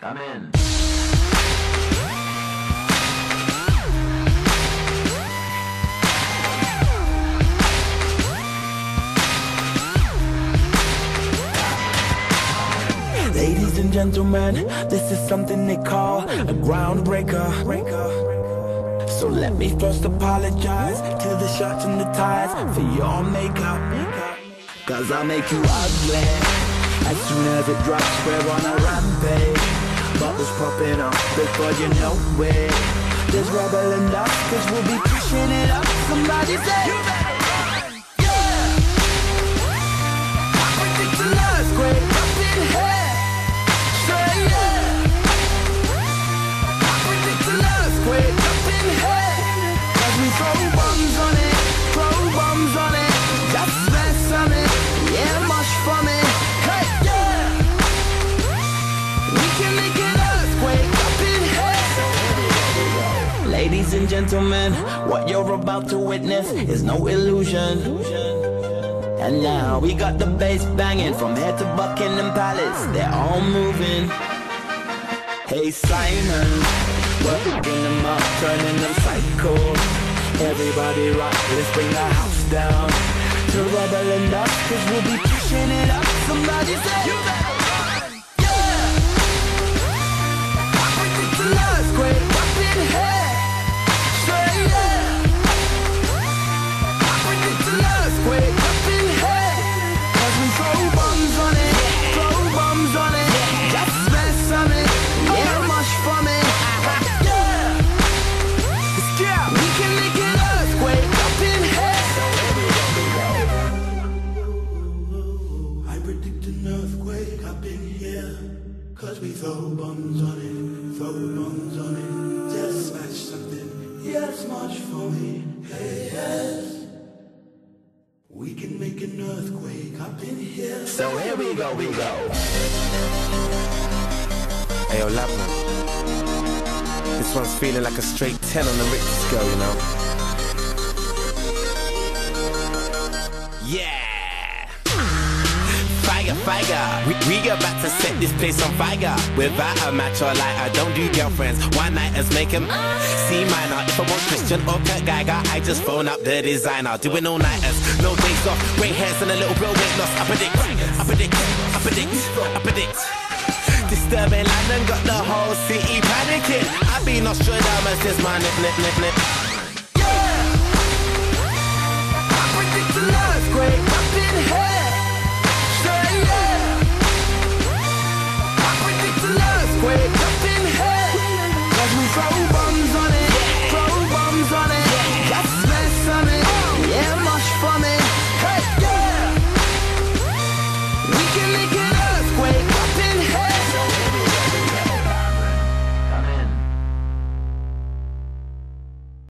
Come in. Ladies and gentlemen, this is something they call a groundbreaker. So let me first apologize to the shirts and the ties for your makeup. Cause I'll make you ugly as soon as it drops. We're on a rampage, bubbles popping up before you know it. There's rubble and dust cause we'll be pushing it up. Somebody say you better run, yeah. I predict an earthquake up in here. Earthquake up in here. Cause we throw bombs on it, just mess on it, yeah, mush for me. Hey, yeah. We can make an earthquake up in here. Ladies and gentlemen, what you're about to witness is no illusion. And now we got the bass banging from here to Buckingham Palace. They're all moving. Hey Simon, working them up, turning them psycho. Everybody rock, let's bring the house down to rubble and dust, cause we'll be pushing it up. Somebody say you better run, yeah. I predict an earthquake up in here. Say yeah. I predict an earthquake up in here. Cause we throw bombs on it, just mess on it, yeah, much for me. We can make an earthquake up in here. I predict an earthquake up in here. Cause we throw bombs on it, just smash something, yes, much for me. Hey, yes. We can make an earthquake up in here. So here we go. Hey, yo, Labman. This one's feeling like a straight 10 on the Richter scale, you know? Yeah! Fire. We about to set this place on fire. Without a match or lighter, don't do girlfriends. One-nighters make them C minor. If I want Christian or Kurt Geiger, I just phone up the designer. Doing all-nighters, no days off. Grey hairs and a little real weight loss. I predict. Disturbing London got the whole city panicking. I've been Nostradamus, this my nip.